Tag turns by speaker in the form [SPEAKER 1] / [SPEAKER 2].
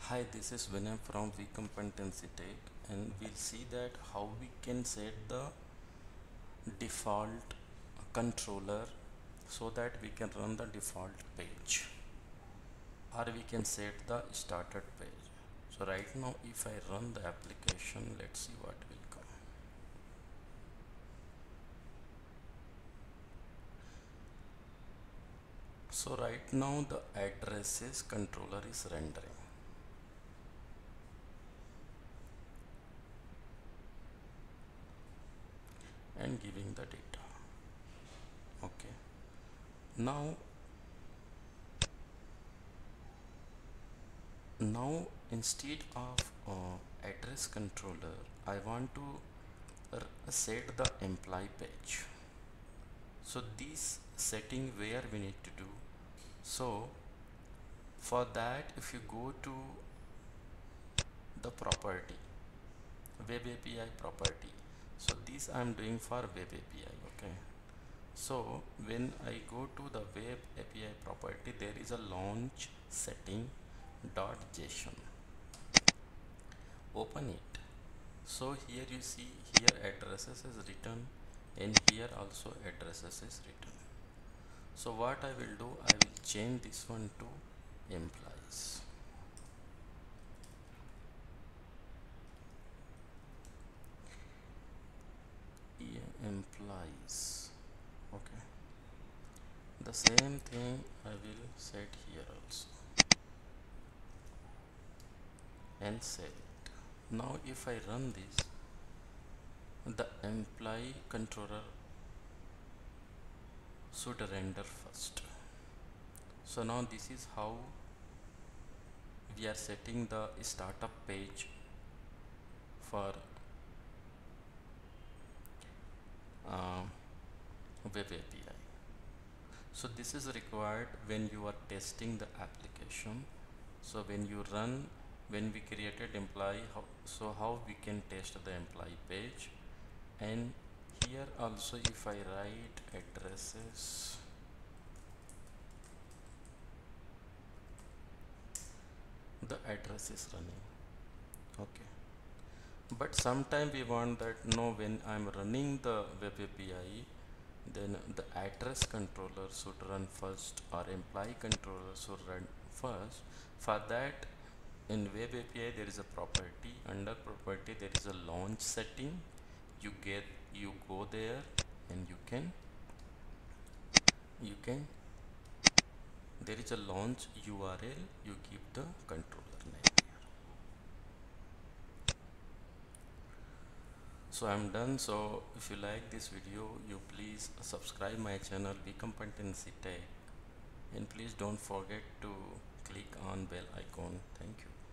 [SPEAKER 1] Hi, this is Vinay from Competency Tech, and we'll see that how we can set the default controller so that we can run the default page, or we can set the started page. So right now if I run the application, let's see what will come. So right now the addresses controller is rendering and giving the data. Okay, now instead of address controller, I want to set the employee page. So this setting where we need to do, so for that if you go to the property, web API property, so this I am doing for web API. Okay, so when I go to the web API property, there is a launch setting dot JSON. Open it. So here you see, here addresses is written and here also addresses is written. So what I will do, I will change this one to employees. Employees. Okay, the same thing I will set here also and save it. Now if I run this, the employee controller should render first. So now this is how we are setting the startup page for uh, web API. So this is required when you are testing the application. So when you run, when we created employee, how we can test the employee page. And here also if I write addresses, the address is running. Okay, but sometime we want that no, when I'm running the web API, then the address controller should run first or employee controller should run first. For that, in web API there is a property, under property there is a launch setting. You go there and you can there is a launch URL, you give the controller name here. So I'm done. So if you like this video, you please subscribe my channel Competency Tech, and please don't forget to click on bell icon. Thank you.